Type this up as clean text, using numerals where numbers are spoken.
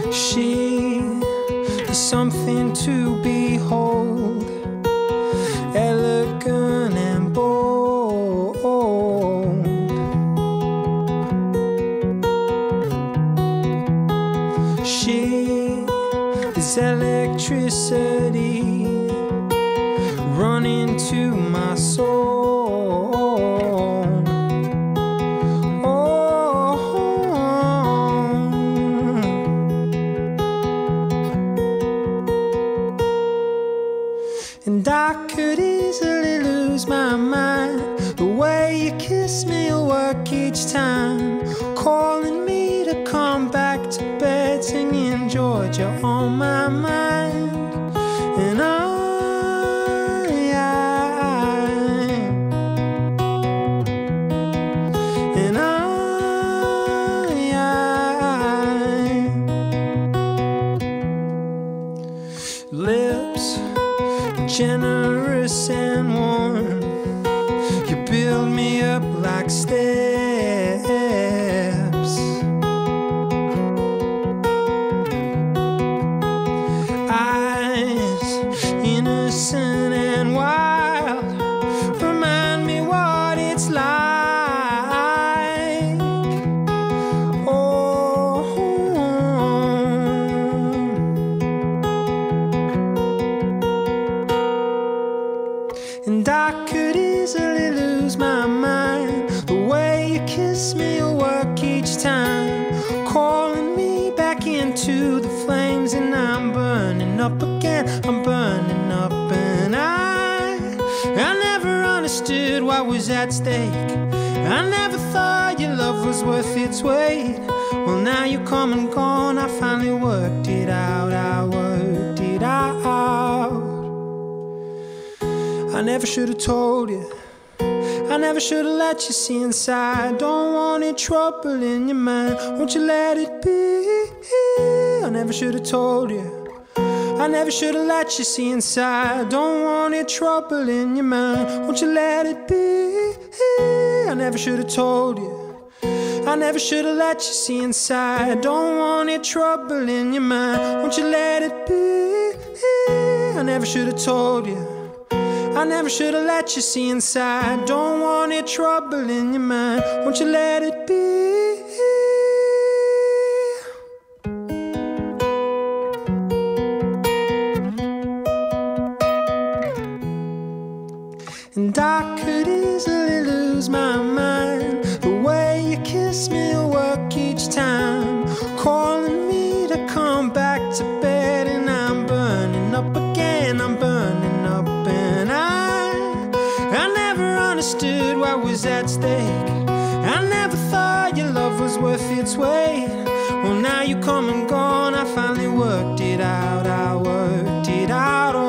She is something to behold, elegant and bold. She is electricity running to my soul. And I could easily lose my mind. The way you kiss me will work each time, calling me to come back to bed, singing Georgia on my mind. And lips generous and warm, you build me up like steps. Eyes innocent and wild, remind me what it's like. Oh, and I could easily lose my mind. The way you kiss me will work each time, calling me back into the flames. And I'm burning up again, I'm burning up. And I never understood what was at stake. I never thought your love was worth its weight. Well, now you come and gone, I finally worked it out. I worked it out. I never should have told you, I never should have let you see inside. Don't want any trouble in your mind, won't you let it be? I never should have told you, I never should have let you see inside. Don't want any trouble in your mind, won't you let it be? I never should have told you, I never should have let you see inside. Don't want any trouble in your mind, won't you let it be? I never should have told you, I never should have let you see inside. Don't want any trouble in your mind, won't you let it be? And I could easily lose my mind. The way you kiss me will work each time, calling me to come back to bed. And I'm burning up again, I'm burning up. And I never understood what was at stake. I never thought your love was worth its weight. Well, now you come and gone, I finally worked it out. I worked it out.